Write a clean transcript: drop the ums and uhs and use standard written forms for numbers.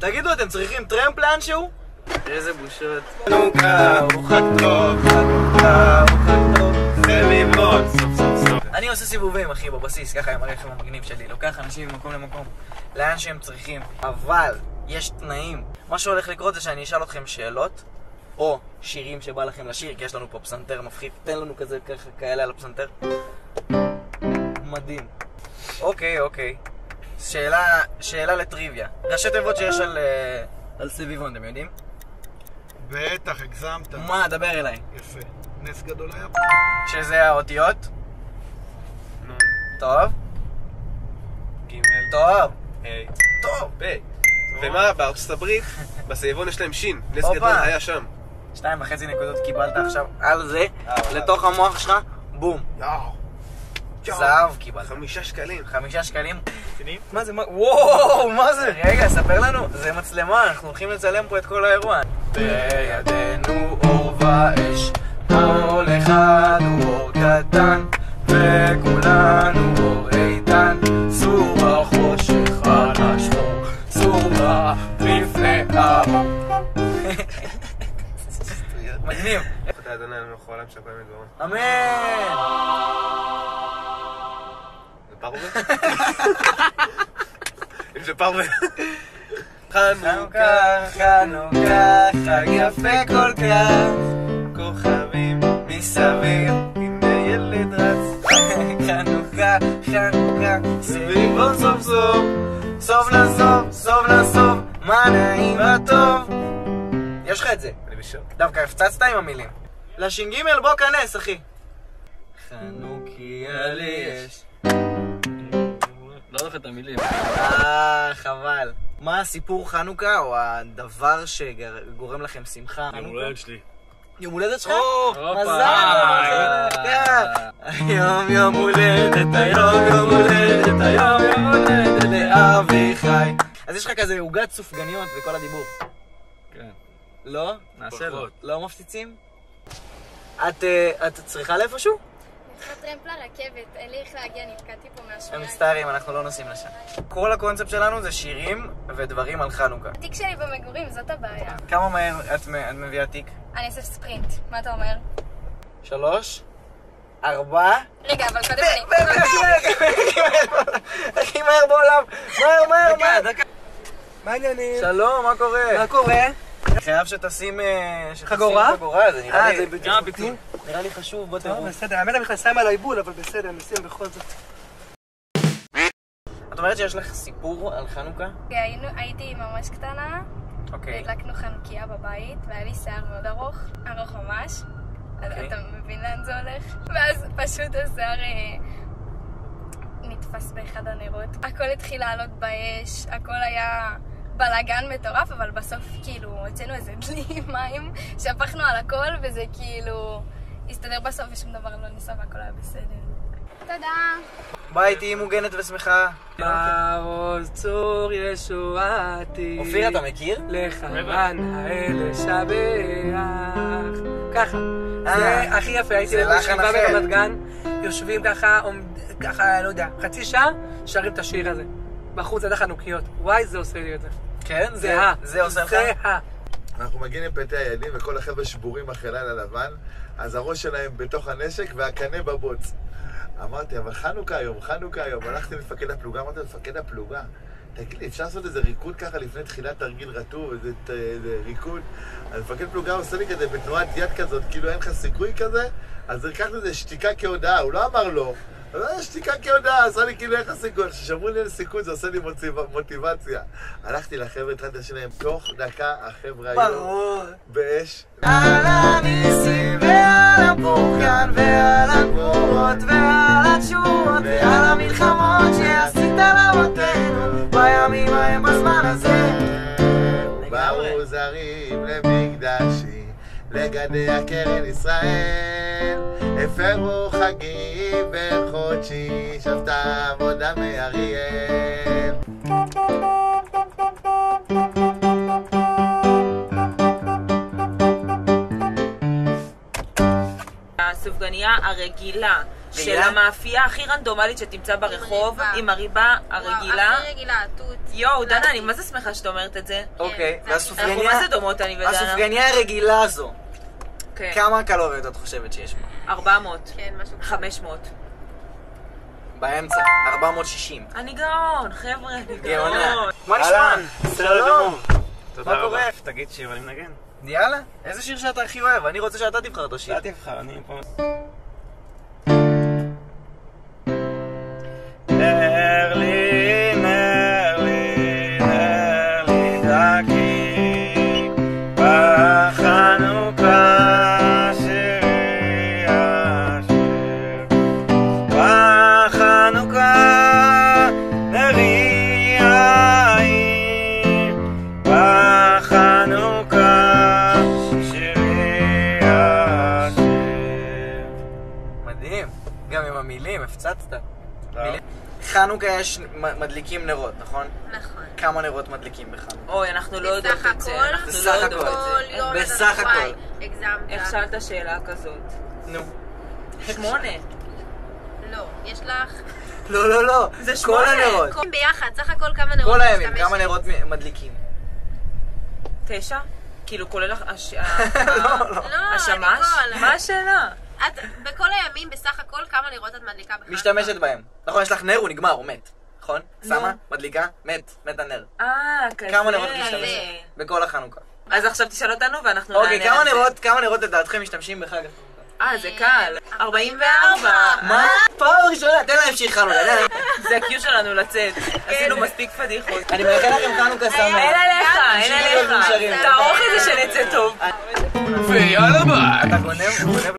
תגידו, אתם צריכים טרמפ לאנשהו? איזה בושות. חנוכה, ארוחת טוב, חנוכה, ארוחת טוב, סביבות, סוף. אני עושה סיבובים, אחי, בבסיס, ככה עם הרכב המגניב שלי. לוקח אנשים ממקום למקום, לאן שהם צריכים. אבל יש תנאים. מה שהולך לקרות זה שאני אשאל אתכם שאלות, או שירים שבא לכם לשיר, כי יש לנו פה פסנתר מפחיד. תן לנו כזה ככה כאלה על הפסנתר. מדהים. אוקיי. שאלה לטריוויה. ראשי תיבות שיש על סביבון, אתם יודעים? בטח, הגזמת. מה, דבר אליי. יפה. נס גדול היה. שזה האותיות? נון. טוב. ג' טוב. היי. טוב. ביי. ומה, בארצות הברית, בסביבון יש להם שין. נס גדול היה שם. 2.5 נקודות קיבלת עכשיו על זה, לתוך המוח שלך, בום. זהב קיבלת. 5 שקלים. 5 שקלים. מה זה? וואו, מה זה? רגע, ספר לנו. זה מצלמה, אנחנו הולכים לצלם פה את כל האירוע. בידינו אור ואש, כל אחד הוא אור קטן, וכולנו אור איתן. סור בחושך על השחור, סור לפני האור. מגניב. תודה אדוני, אני מלך העולם שהכל מדברו. אמן! זה פרווה? אם זה פרווה. חנוכה, חנוכה, חג יפה כל כך, כוכבים מסביב, הנה ילד רץ. חנוכה, סביבון סוף סוף, סוף לסוף, מה נעים וטוב. יש לך את זה? אני בשוק. דווקא הפצצת עם המילים. לש"ג בוא כנס, אחי. חנוכיה לי יש. לא הולך את המילים. חבל. מה הסיפור חנוכה, או הדבר שגורם לכם שמחה? יום הולדת שלי. יום הולדת שלך? מזל! היום יום הולדת, היום הולדת לאביחי. אז יש לך כזה עוגת סופגניות וכל הדיבור. כן. לא? נעשה לו. לא מפציצים? את צריכה לאיפשהו? יש לך טרמפ לרכבת, אין לי איך להגיע, נתקעתי פה הם מהשמיים. מצטערים, אנחנו לא נוסעים לשם. כל הקונספט שלנו זה שירים ודברים על חנוכה. התיק שלי במגורים, זאת הבעיה. כמה מהר את מביאה תיק? אני אעשה ספרינט, מה אתה אומר? 3, 4. רגע, אבל קודם אני... הכי מהר בעולם. מהר. מה העניינים? שלום, מה קורה? מה קורה? חייב שתשים חגורה? חגורה, זה נראה לי... זה בטיחותי? נראה לי חשוב, בוא טוב, תראו. בסדר, האמת המכנסיים על העיבול, אבל בסדר, נשים בכל זאת. את אומרת שיש לך סיפור על חנוכה? הייתי ממש קטנה, אוקיי. והדלקנו חנוכיה בבית, והיה לי שיער מאוד ארוך ממש. אז אתה מבין לאן זה הולך? ואז פשוט השיער נתפס באחד הנרות. הכל התחיל לעלות באש, הכל היה בלגן מטורף, אבל בסוף כאילו הוצאנו איזה דלי מים, שהפכנו על הכל, וזה כאילו הסתדר בסוף ושום דבר לא ניסה והכל היה בסדר. תודה. ביי, תהיי מוגנת ושמחה. מעוז צור ישועתי. אופיר, אתה מכיר? לחמן האלה שבח. ככה. זה הכי יפה, הייתי זה לחן בישיבה אחר. ברמת גן, יושבים ככה, לא יודע, חצי שעה, שרים את השיר הזה. בחוץ עד החנוכיות. וואי, זה עושה לי את זה. כן? זה עושה לך? זה אנחנו מגיעים עם פתי הילדים וכל החבר'ה שבורים אחרי לילה לבן, אז הראש שלהם בתוך הנשק והקנה בבוץ. אמרתי, אבל חנוכה היום. הלכתי למפקד הפלוגה, אמרתי, מפקד הפלוגה, תגיד לי, אפשר לעשות איזה ריקוד ככה לפני תחילת תרגיל רטוב, איזה ריקוד? אז מפקד פלוגה עושה לי כזה בתנועת יד כזאת, כאילו אין לך סיכוי כזה, אז הרכחנו איזה שתיקה כהודעה, הוא לא אמר לו, אבל שתיקה כהודעה, עשה לי כאילו אין לך סיכוי, כששמרו לי על סיכוי זה עושה לי מוטיבציה. הלכתי לחבר'ה, התחלתי לשלם, תוך דקה החבר'ה היו באש. על הניסים ועל הפורקן ועל הגבורות ועל התשורות ועל המלחמות שעשית לאבותינו בימים ההם בזמן הזה. באו זרים למקדשי, לגדי הקרן ישראל, הפרו חגים בחודשי, שבתה עבודה מאריאל. הסופגניה הרגילה של המאפייה הכי רנדומלית שתמצא ברחוב, עם הריבה הרגילה. הכי רגילה, תות. יואו, דנה, אני מה זה שמחה שאת אומרת את זה? אוקיי, אנחנו מה זה דומות אני ודנה? הסופגניה הרגילה הזו, כן. כמה קלוריות את חושבת שיש בה? 400. כן, משהו. 500. באמצע, 460. אני גאון, חבר'ה, אני גאונה. גאון. מה נשמע? אהלן, בסדר גמור. תודה מה רבה. קורה? תגיד שיר ואני מנגן. יאללה, איזה שיר שאתה הכי אוהב? אני רוצה שאתה תבחר את השיר. אתה תבחר, אני פה. נר לי, נר לי, נר לי דקי בחנוכה שירי השם בחנוכה נרי העיר בחנוכה שירי השם. מדהים, גם עם המילים, הפצצת. חנוכה יש מדליקים נרות, נכון? נכון. כמה נרות מדליקים בחנוכה? אוי, אנחנו לא יודעות בסך את זה. הכל, אנחנו בסך לא הכל. יודעות את כל זה. יום בסך אנחנו- הכל. וואי, הגזמת. איך שאלת שאלה כזאת? נו. 8. לא, יש לך... לא. זה כל 8. הנרות. כל ביחד, סך הכל כמה נרות כל הימים, משתמשת? כמה נרות מדליקים? 9? כאילו כולל לא, השמש? ניקול. מה השאלה? את בכל הימים בסך הכל כמה נרות את מדליקה בחנוכה? משתמשת בהם. נכון, יש לך נר, הוא נגמר, הוא מת. נכון? שמה, מדליקה, מת הנר. כזה. כמה נרות משתמשת? בכל החנוכה. אז עכשיו תשאל אותנו ואנחנו נענה אוקיי, על זה. כמה נרות לדעתכם משתמשים בחג החנוכה? זה קל. 44. מה? פעם ראשונה, תן להם שיר חנוכה, תן להם. זה הקיו שלנו לצאת. עשינו מספיק פדיחות. אני מאחל לכם חנוכה שמח. אין עליך, אין תמשיכו להיות מאושרים. עליך. תערוך את זה שנצא טוב. ויאללה ביי! אתה גונב